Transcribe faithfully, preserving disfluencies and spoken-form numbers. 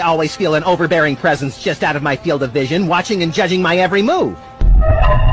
always feel an overbearing presence just out of my field of vision, watching and judging my every move.